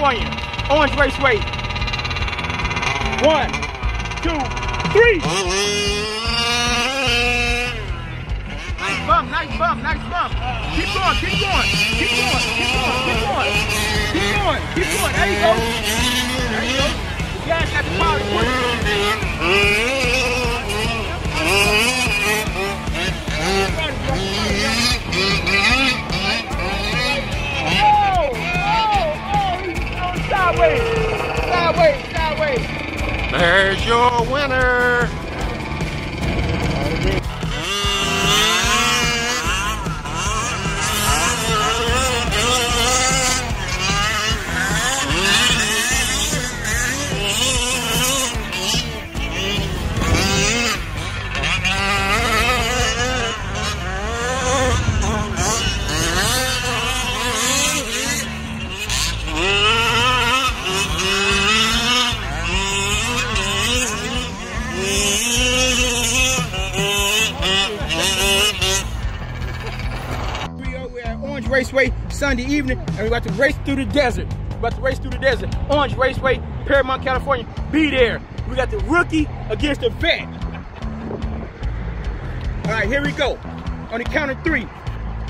California. Orange Raceway. 1, 2, 3. Nice bump, nice bump, nice bump. Keep going, keep going, keep going, keep going, keep going. Keep going, keep going. There you go. There you go. The gas got the power to push. Sideways, sideways, sideways. There's your winner. Orange Raceway Sunday evening, and we're about to race through the desert. We're about to race through the desert. Orange Raceway, Paramount, California. Be there. We got the rookie against the vet. All right, here we go. On the count of 3. 1,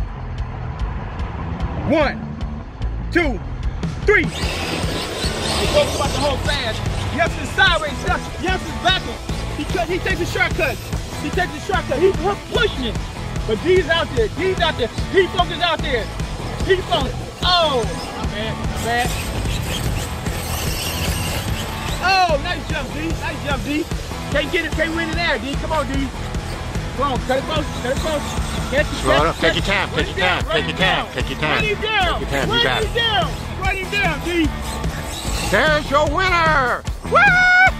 2, 3. We're talking about the whole fast. Youngster's sideways, youngster's backwards. He takes a shortcut. He takes a shortcut. He's pushing it. But D's out there. D's out there. He focused out there. He focused. Oh, my bad. My bad. Oh, nice jump, D. Nice jump, D. Can't get it. Can't win in there, D. Come on, D. Come on. Cut it close. Cut it close. Catch it. Slow up. Take your time. Take your time. Take your time. Take your time. Run him down. Take your time. You got it. Run him down. Run him down, D. There's your winner. Woo!